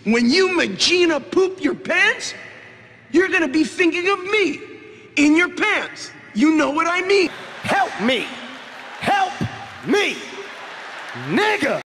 When you Magina poop your pants, you're gonna be thinking of me in your pants. You know what I mean? Help me! Help me! Nigga!